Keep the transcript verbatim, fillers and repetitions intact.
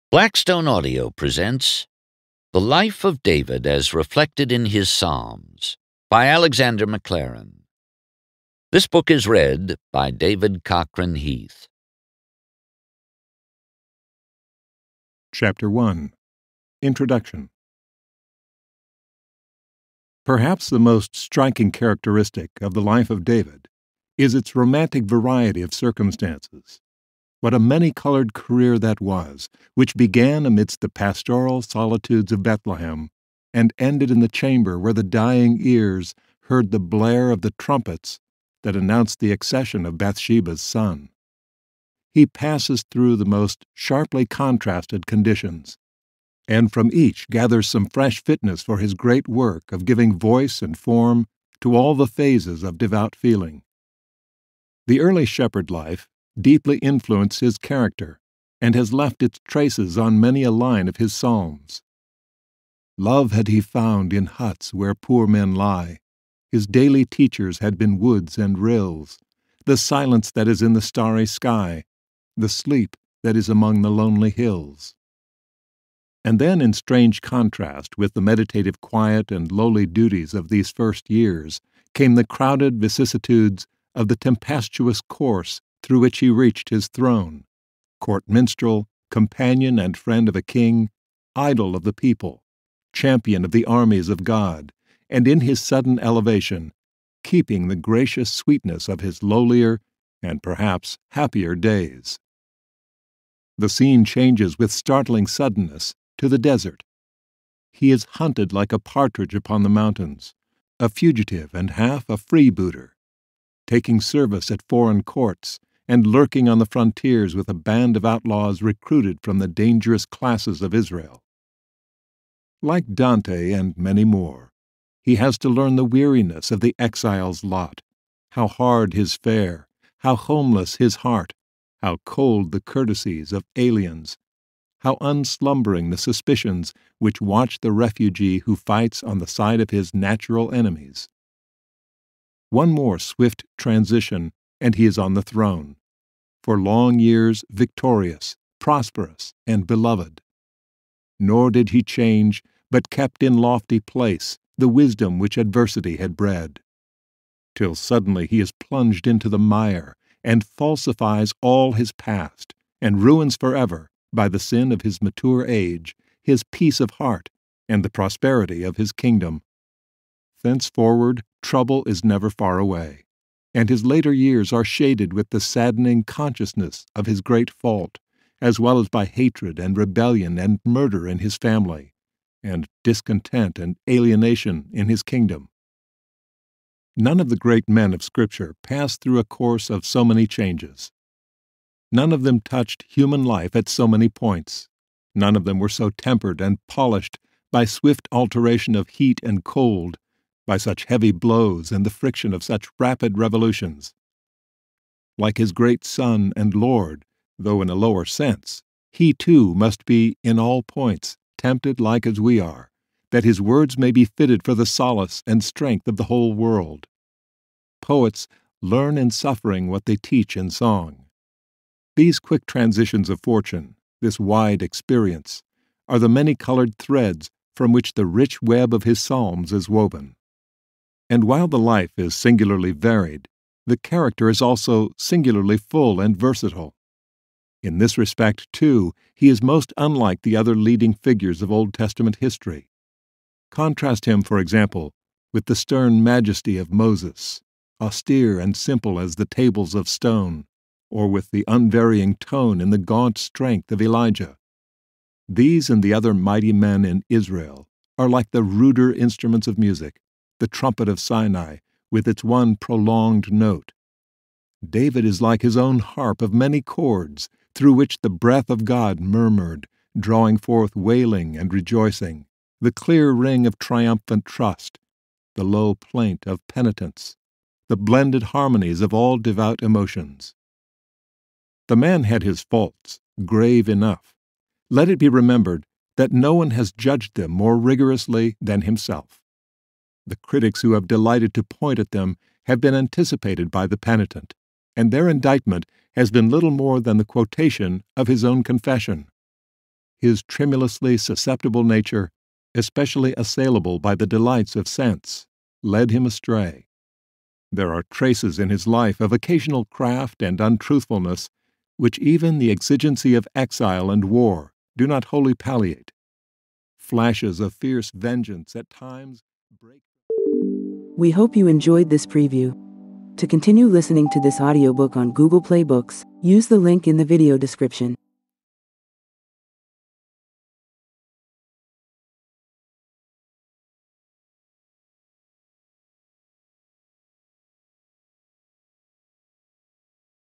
Blackstone Audio presents The Life of David as Reflected in His Psalms by Alexander Maclaren. This book is read by David Cochran Heath. Chapter one. Introduction. Perhaps the most striking characteristic of the life of David is its romantic variety of circumstances. What a many-colored career that was, which began amidst the pastoral solitudes of Bethlehem and ended in the chamber where the dying ears heard the blare of the trumpets that announced the accession of Bathsheba's son. He passes through the most sharply contrasted conditions, and from each gathers some fresh fitness for his great work of giving voice and form to all the phases of devout feeling. The early shepherd life deeply influenced his character and has left its traces on many a line of his psalms. Love had he found in huts where poor men lie. His daily teachers had been woods and rills, the silence that is in the starry sky, the sleep that is among the lonely hills. And then, in strange contrast with the meditative quiet and lowly duties of these first years, came the crowded vicissitudes of the tempestuous course through which he reached his throne, court minstrel, companion and friend of a king, idol of the people, champion of the armies of God, and in his sudden elevation, keeping the gracious sweetness of his lowlier and perhaps happier days. The scene changes with startling suddenness to the desert. He is hunted like a partridge upon the mountains, a fugitive and half a freebooter, taking service at foreign courts and lurking on the frontiers with a band of outlaws recruited from the dangerous classes of Israel. Like Dante and many more, he has to learn the weariness of the exile's lot, how hard his fare, how homeless his heart, how cold the courtesies of aliens, how unslumbering the suspicions which watch the refugee who fights on the side of his natural enemies. One more swift transition, and he is on the throne, for long years victorious, prosperous, and beloved. Nor did he change, but kept in lofty place the wisdom which adversity had bred, till suddenly he is plunged into the mire and falsifies all his past, and ruins forever, by the sin of his mature age, his peace of heart, and the prosperity of his kingdom. Thenceforward, trouble is never far away, and his later years are shaded with the saddening consciousness of his great fault, as well as by hatred and rebellion and murder in his family, and discontent and alienation in his kingdom. None of the great men of Scripture passed through a course of so many changes. None of them touched human life at so many points. None of them were so tempered and polished by swift alteration of heat and cold, by such heavy blows and the friction of such rapid revolutions. Like his great Son and Lord, though in a lower sense, he too must be, in all points, tempted like as we are, that his words may be fitted for the solace and strength of the whole world. Poets learn in suffering what they teach in song. These quick transitions of fortune, this wide experience, are the many-colored threads from which the rich web of his psalms is woven. And while the life is singularly varied, the character is also singularly full and versatile. In this respect, too, he is most unlike the other leading figures of Old Testament history. Contrast him, for example, with the stern majesty of Moses, austere and simple as the tables of stone, or with the unvarying tone and the gaunt strength of Elijah. These and the other mighty men in Israel are like the ruder instruments of music, the trumpet of Sinai, with its one prolonged note. David is like his own harp of many chords, through which the breath of God murmured, drawing forth wailing and rejoicing, the clear ring of triumphant trust, the low plaint of penitence, the blended harmonies of all devout emotions. The man had his faults, grave enough. Let it be remembered that no one has judged them more rigorously than himself. The critics who have delighted to point at them have been anticipated by the penitent, and their indictment has been little more than the quotation of his own confession. his tremulously susceptible nature, especially assailable by the delights of sense, led him astray. There are traces in his life of occasional craft and untruthfulness which even the exigency of exile and war do not wholly palliate. Flashes of fierce vengeance at times break. We hope you enjoyed this preview. To continue listening to this audiobook on Google Play Books, use the link in the video description.